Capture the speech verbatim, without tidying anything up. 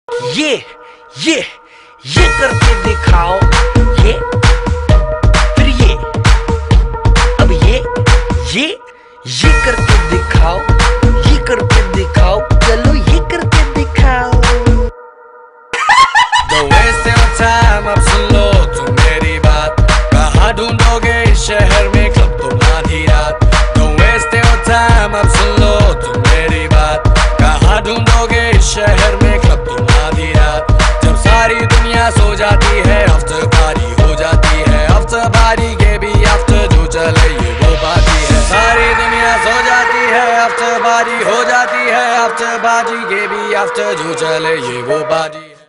ये ये ये करके दिखाओ, ये फिर ये, अब ये ये ये करके दिखाओ, ये करके दिखाओ, चलो ये करके दिखाओ। Don't waste your time, अब सुन लो तुम मेरी बात। कहाँ ढूंढोगे इस शहर में क्लब तुम आधी रात। Don't waste your time, अब सुन लो तुम मेरी बात। कहाँ ढूंढोगे इस शहर में क्लब तुम आधी रात। जब सारी दुनिया सो जाती है आफ्टर पार्टी हो जाती है। आफ्टर पार्टी के भी आफ्टर जो चले ये वो पार्टी है। सारी दुनिया सो जाती है आफ्टर पार्टी हो जाती है। आफ्टर पार्टी के भी आफ्टर जो चले ये वो पार्टी है।